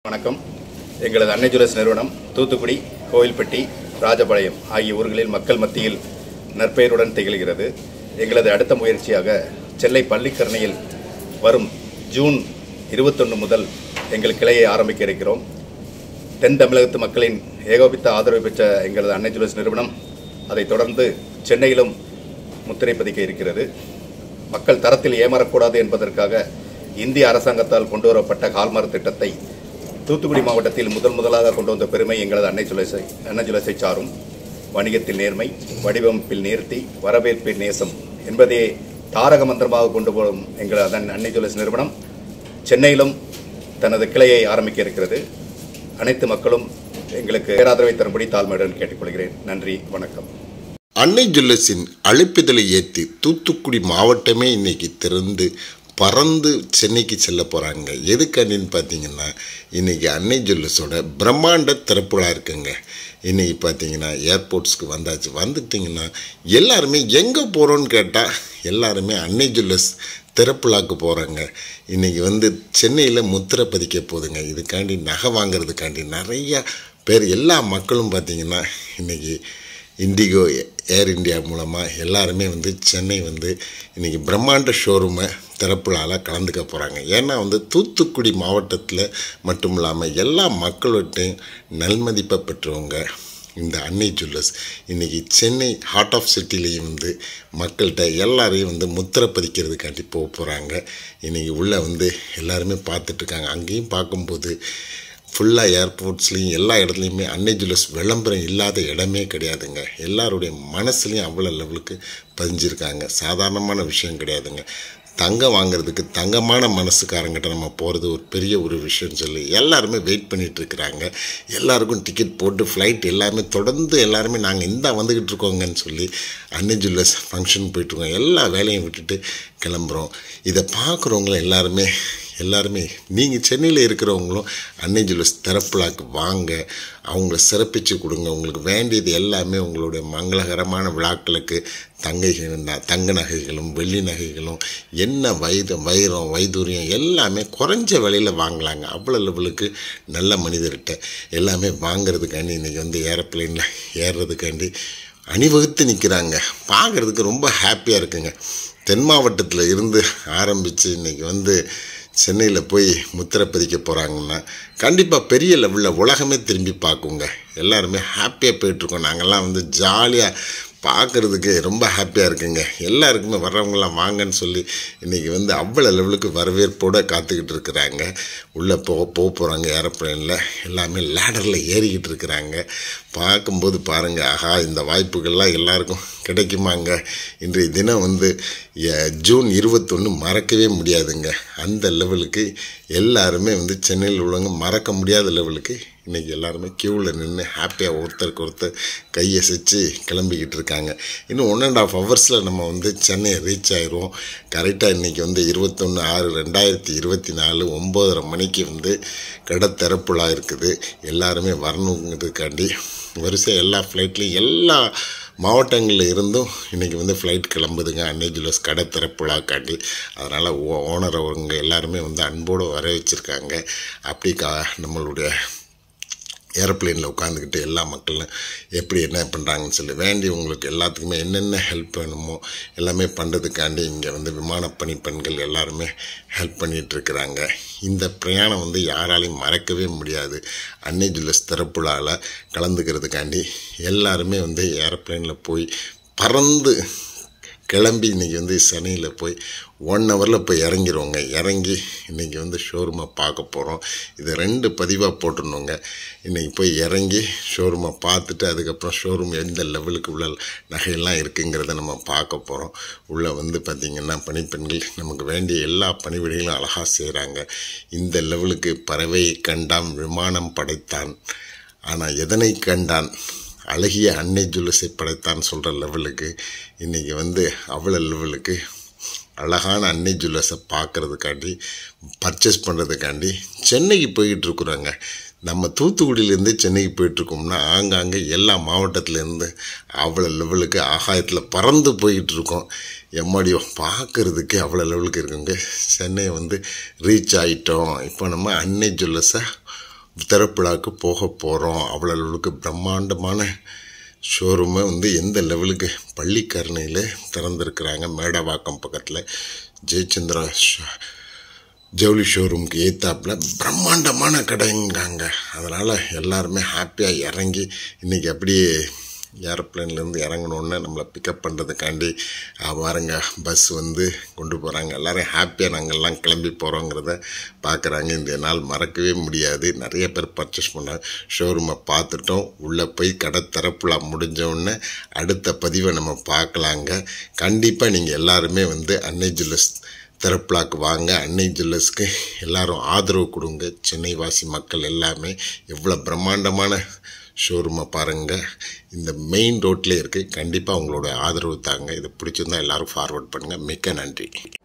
வணக்கம். எங்களது அன்னை ஜுவல்லர்ஸ் நிறுவனம் தூத்துக்குடி, கோவில்பட்டி, ராஜபாளையம் ஆகிய ஊர்களில் மக்கள் மத்தியில் நற்பெயருடன் திகழ்கிறது. எங்களது அடுத்த முயற்சியாக சென்னை பள்ளிக்கரணையில் வரும் ஜூன் 21 முதல் எங்கள் கிளையை ஆரம்பிக்க இருக்கிறோம். தென் தமிழகத்து மக்களின் ஏகோபித்த ஆதரவு பெற்ற எங்களது அன்னை ஜுவல்லர்ஸ் நிறுவனம் அதைத் தொடர்ந்து சென்னையிலும் முத்திரை பதிக்க இருக்கிறது. மக்கள் தரத்தில் ஏமாறக்கூடாது என்பதற்காக இந்திய அரசாங்கத்தால் கொண்டு வரப்பட்ட ஹால்மார்க் திட்டத்தை தூத்துக்குடி மாவட்டத்தில் முதலாக கொண்டு வந்த பெருமை எங்களது அன்னை ஜுவல்லர்ஸை சாரும். வணிகத்தில் நேர்மை, வடிவமைப்பில் நேர்த்தி, வரவேற்பில் நேசம் என்பதே தாரக மந்திரமாக கொண்டு போகும் எங்களது அன்னை ஜுவல்லர்ஸ் நிறுவனம் சென்னையிலும் தனது கிளையை ஆரம்பிக்க இருக்கிறது. அனைத்து மக்களும் எங்களுக்கு பேராதரவை தரும்படி தாழ்மையுடன் கேட்டுக்கொள்கிறேன். நன்றி, வணக்கம். அன்னை ஜுவல்லர்ஸின் அழைப்பிதழை ஏற்றி தூத்துக்குடி மாவட்டமே இன்னைக்கு திறந்து பறந்து சென்னைக்கு செல்ல போகிறாங்க. எதுக்காண்டின்னு பார்த்தீங்கன்னா இன்றைக்கி அன்னை ஜுவல்லர்ஸோட பிரம்மாண்ட திறப்புலா இருக்குங்க. இன்றைக்கி பார்த்தீங்கன்னா ஏர்போர்ட்ஸ்க்கு வந்துட்டிங்கன்னா எல்லாருமே எங்கே போகிறோன்னு கேட்டால் எல்லாருமே அன்னை ஜுவல்லர்ஸ் திறப்புலாக்கு போகிறாங்க. இன்றைக்கி சென்னையில் முத்திரை பதிக்க போகுதுங்க. இதுக்காண்டி நகை வாங்கிறதுக்காண்டி நிறையா பேர் எல்லா மக்களும் பார்த்திங்கன்னா இன்றைக்கி இண்டிகோ, ஏர் இந்தியா மூலமாக எல்லாருமே சென்னை இன்றைக்கி பிரம்மாண்ட ஷோரூமை திறப்புலால் கலந்துக்க போகிறாங்க. ஏன்னா தூத்துக்குடி மாவட்டத்தில் மட்டும் இல்லாமல் எல்லா மக்கள்கிட்டையும் நல்மதிப்பை பெற்றவங்க இந்த அன்னை ஜுவல்லர்ஸ் இன்றைக்கி சென்னை ஹார்ட் ஆஃப் சிட்டிலேயும் மக்கள்கிட்ட எல்லாரையும் முத்திரை பதிக்கிறதுக்காண்டி போக போகிறாங்க. இன்றைக்கி உள்ளே எல்லாருமே பார்த்துட்ருக்காங்க. அங்கேயும் பார்க்கும்போது ஃபுல்லாக ஏர்போர்ட்ஸ்லேயும் எல்லா இடத்துலையுமே அன்னை ஜுவல்லர்ஸ் விளம்பரம் இல்லாத இடமே கிடையாதுங்க. எல்லாருடைய மனசுலேயும் அவ்வளோ லெவலுக்கு பதிஞ்சிருக்காங்க. சாதாரணமான விஷயம் கிடையாதுங்க. தங்கம் வாங்கிறதுக்கு தங்கமான மனசுக்காரங்கிட்ட நம்ம போகிறது ஒரு பெரிய ஒரு விஷயம்னு சொல்லி எல்லாருமே வெயிட் பண்ணிகிட்ருக்குறாங்க. எல்லாருக்கும் டிக்கெட் போட்டு ஃப்ளைட் எல்லாமே தொடர்ந்து எல்லாருமே நாங்கள் வந்துக்கிட்டு இருக்கோங்கன்னு சொல்லி அன்னை ஜுவல்லர்ஸ் ஃபங்க்ஷன் போயிட்டுருக்கோம். எல்லா வேலையும் விட்டுட்டு கிளம்புறோம். இதை பார்க்குறவங்களும் எல்லாருமே நீங்கள் சென்னையில் இருக்கிறவங்களும் அன்னை ஜுவல்லர்ஸ் திறப்புலாக்கு வாங்க, அவங்கள சிறப்பித்து கொடுங்க. உங்களுக்கு வேண்டியது எல்லாமே உங்களுடைய மங்களகரமான விழாக்களுக்கு தங்க நகைகளும் வெள்ளி நகைகளும் என்ன வைரம் வைதூரியம் எல்லாமே குறைஞ்ச விலையில் வாங்கலாங்க. அவ்வளோ லெவலுக்கு நல்ல மனிதர்கிட்ட எல்லாமே வாங்கிறதுக்காண்டி இன்றைக்கி ஏரோப்ளேனில் ஏறுறதுக்காண்டி அணிவகுத்து நிற்கிறாங்க. பார்க்குறதுக்கு ரொம்ப ஹாப்பியாக இருக்குங்க. தென் மாவட்டத்தில் இருந்து ஆரம்பித்து இன்றைக்கி சென்னையில் போய் முத்திரை பதிக்க போகிறாங்கன்னா கண்டிப்பாக பெரிய லெவலில் உலகமே திரும்பி பார்க்குங்க. எல்லாருமே ஹாப்பியாக போயிட்டுருக்கோம். நாங்கள்லாம் ஜாலியாக பார்க்குறதுக்கு ரொம்ப ஹாப்பியாக இருக்குங்க. எல்லாருக்குமே வர்றவங்களாம் வாங்கன்னு சொல்லி இன்றைக்கி அவ்வளோ லெவலுக்கு வரவேற்போடு காத்துக்கிட்டு இருக்கிறாங்க. உள்ளே போகிறாங்க ஏரோப்ளேனில். எல்லாமே லேடரில் ஏறிக்கிட்டு இருக்கிறாங்க. பார்க்கும்போது பாருங்கள், ஆஹா, இந்த வாய்ப்புகள்லாம் எல்லாருக்கும் கிடைக்குமாங்க. இன்றைய தினம் ஜூன் 21 மறக்கவே முடியாதுங்க. அந்த லெவலுக்கு எல்லாருமே சென்னையில் உள்ளவங்க மறக்க முடியாத லெவலுக்கு இன்றைக்கி எல்லாருமே க்யூவில் நின்று ஹாப்பியாக ஒருத்தருக்கு ஒருத்தர் கையசைச்சு கிளம்பிக்கிட்டு இருக்காங்க. இன்னும் 1.5 ஹவர்ஸில் நம்ம சென்னையை ரீச் ஆயிடுவோம். கரெக்டாக இன்றைக்கி 21/6/2024 9:30 மணிக்கு கடை திறப்புலா இருக்குது. எல்லாருமே வரணுங்கிறதுக்காண்டி வரிசையாக எல்லா ஃப்ளைட்லேயும் எல்லா மாவட்டங்களில் இருந்தும் இன்றைக்கி ஃப்ளைட் கிளம்புதுங்க அன்னை ஜுவல்லர்ஸ் கடை திறப்புலாக்காண்டி. அதனால் ஓனர் அவங்க எல்லாருமே அன்போடு வர வச்சுருக்காங்க. அப்படி நம்மளுடைய ஏரோப்ளேனில் உட்காந்துக்கிட்டு எல்லா மக்களும் எப்படி என்ன பண்ணுறாங்கன்னு சொல்லி வேண்டியவங்களுக்கு எல்லாத்துக்குமே என்னென்ன ஹெல்ப் வேணுமோ எல்லாமே பண்ணுறதுக்காண்டி இங்கே விமானப்பணி பெண்கள் எல்லாருமே ஹெல்ப் பண்ணிகிட்ருக்கிறாங்க. இந்த பிரயாணம் யாராலையும் மறக்கவே முடியாது. அன்னை ஜுவல்லர்ஸ் திறப்புலாவில் கலந்துக்கிறதுக்காண்டி எல்லாருமே ஏரோப்ளேனில் போய் பறந்து கிளம்பி இன்றைக்கி சென்னையில் போய் 1 ஹவரில் போய் இறங்கிடுவோங்க. இறங்கி இன்றைக்கி ஷோரூமை பார்க்க போகிறோம். இது 2 பதிவாக போட்டுருந்தோங்க. இன்றைக்கி போய் இறங்கி ஷோரூமை பார்த்துட்டு அதுக்கப்புறம் ஷோரூம் எந்த லெவலுக்கு உள்ள நகையெல்லாம் இருக்குங்கிறத நம்ம பார்க்க போகிறோம். உள்ளே பார்த்திங்கன்னா பணிப்பெண்கள் நமக்கு வேண்டிய எல்லா பணிவிடைகளும் அழகாக செய்கிறாங்க. இந்த லெவலுக்கு பறவை கண்டான் விமானம் படைத்தான், ஆனால் எதனை கண்டான் அழகிய அன்னை ஜுவல்லர்ஸை படைத்தான் சொல்கிற லெவலுக்கு இன்றைக்கி அவ்வளோ லெவலுக்கு அழகான அன்னை ஜுவல்லர்ஸை பார்க்குறதுக்காண்டி பர்ச்சேஸ் பண்ணுறதுக்காண்டி சென்னைக்கு போய்கிட்டுருக்குறோங்க. நம்ம தூத்துக்குடியிலேருந்து சென்னைக்கு போயிட்டுருக்கோம்னா ஆங்காங்கே எல்லா மாவட்டத்துலேருந்து அவ்வளோ லெவலுக்கு ஆகாயத்தில் பறந்து போயிட்டுருக்கோம். எம்மாடியோ பார்க்குறதுக்கு அவ்வளோ லெவலுக்கு இருக்குங்க. சென்னை ரீச் ஆகிட்டோம். இப்போ நம்ம அன்னை ஜுவல்லர்ஸை திறப்புலாக்கு போக போகிறோம். அவ்வளவுக்கு பிரம்மாண்டமான ஷோரூமை எந்த லெவலுக்கு பள்ளிக்கரணையில் திறந்துருக்குறாங்க. மேடவாக்கம் பக்கத்தில் ஜெயச்சந்திரா ஜவுளி ஷோரூமுக்கு ஏத்தாப்பில் பிரம்மாண்டமான கடைங்காங்க. அதனால் எல்லாருமே ஹாப்பியாக இறங்கி இன்றைக்கி அப்படியே ஏரோப்ளேன்லேருந்து இறங்கணுன்னு நம்மளை பிக்கப் பண்ணுறதுக்காண்டி பாருங்க பஸ் கொண்டு போகிறாங்க. எல்லோரும் ஹாப்பியாக நாங்கள்லாம் கிளம்பி போகிறோங்கிறத பார்க்குறாங்க. இந்த நாள் மறக்கவே முடியாது. நிறைய பேர் பர்ச்சேஸ் பண்ணாங்க. ஷோரூமை பார்த்துட்டோம். உள்ளே போய் கடை திறப்புலா முடிஞ்சோடனே அடுத்த பதிவை நம்ம பார்க்கலாங்க. கண்டிப்பாக நீங்கள் எல்லாருமே அன்னை ஜுவல்லர்ஸ் திறப்புலாக்கு வாங்க. அன்னை ஜுவல்லர்ஸ்க்கு எல்லாரும் ஆதரவு கொடுங்க. சென்னை வாசி மக்கள் எல்லாமே எவ்வளோ பிரம்மாண்டமான ஷோரூமை பாருங்கள். இந்த மெயின் ரோட்லேயே இருக்குது. கண்டிப்பாக உங்களோட ஆதரவு தாங்க. இது பிடிச்சிருந்தால் எல்லோரும் ஃபார்வர்ட் பண்ணுங்கள். மிக்க நன்றி.